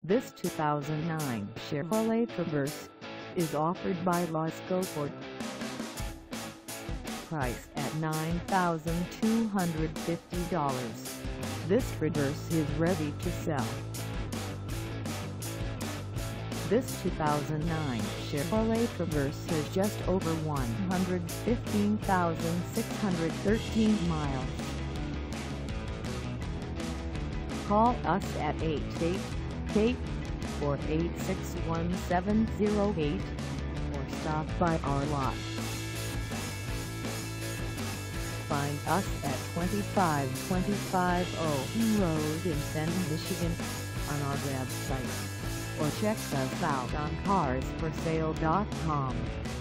This 2009 Chevrolet Traverse is offered by LASCO Ford. Priced at $9,250, this Traverse is ready to sell. This 2009 Chevrolet Traverse has just over 115,613 miles. Call us at 888-486-1708 or stop by our lot. Find us at 2525 OWEN Road in Fenton, Michigan on our website, or check us out on carsforsale.com.